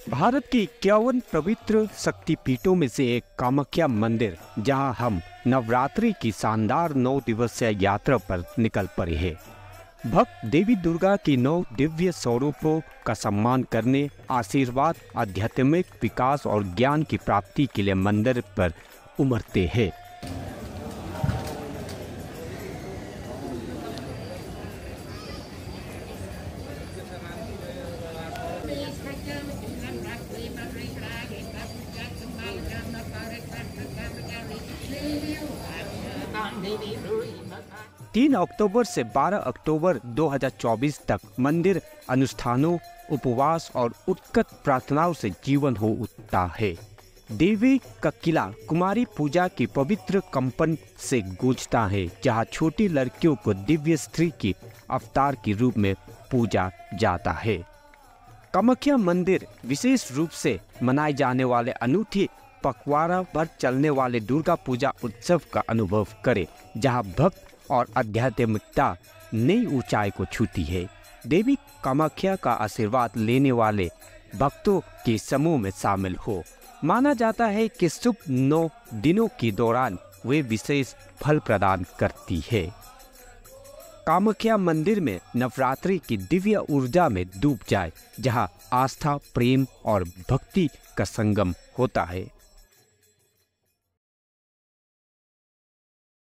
भारत की 51 पवित्र शक्तिपीठों में से एक कामाख्या मंदिर, जहां हम नवरात्रि की शानदार 9 दिवसीय यात्रा पर निकल पड़े हैं। भक्त देवी दुर्गा की 9 दिव्य स्वरूपों का सम्मान करने, आशीर्वाद, आध्यात्मिक विकास और ज्ञान की प्राप्ति के लिए मंदिर पर उमड़ते हैं। तीन अक्टूबर से 12 अक्टूबर 2024 तक मंदिर अनुष्ठानों, उपवास और उत्कट प्रार्थनाओं से जीवन हो उठता है। देवी का किला कुमारी पूजा की पवित्र कंपन से गूंजता है, जहां छोटी लड़कियों को दिव्य स्त्री की अवतार के रूप में पूजा जाता है। कामाख्या मंदिर विशेष रूप से मनाए जाने वाले अनूठी पखवाड़ा पर चलने वाले दुर्गा पूजा उत्सव का अनुभव करे, जहां भक्त और आध्यात्मिकता नई ऊंचाई को छूती है। देवी कामाख्या का आशीर्वाद लेने वाले भक्तों के समूह में शामिल हो। माना जाता है कि शुभ 9 दिनों के दौरान वे विशेष फल प्रदान करती है। कामाख्या मंदिर में नवरात्रि की दिव्य ऊर्जा में डूब जाए, जहां आस्था, प्रेम और भक्ति का संगम होता है।